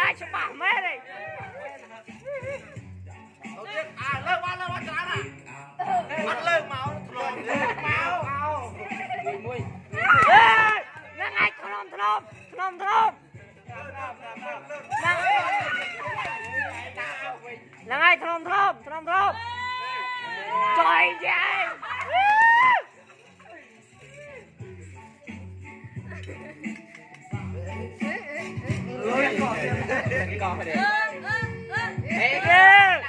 ai chụp bảo mê đây đầu tiên lên qua chán à bắt lên máu máu mùi là ngay thnom là ngay thnom trời vậy còn phải để ê kìa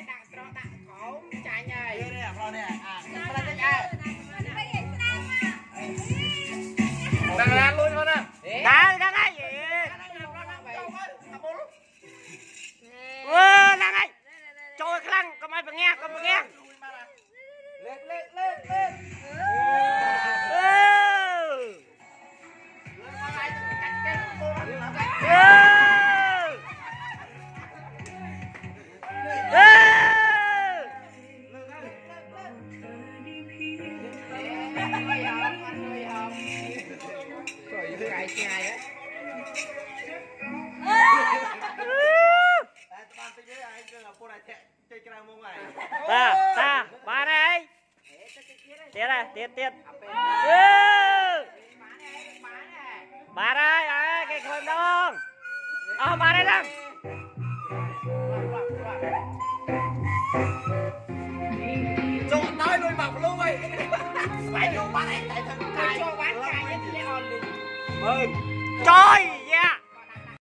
đang lan luôn con à đang ngay gì đang ngay trôi cái lăng cầm ai phải nghe lên ta ba này tiết ba đây cái khơi đông ba đây đang trộn nói nuôi bọc luôn vậy phải vô bán này tại thằng cho bán cài với thì on đi trời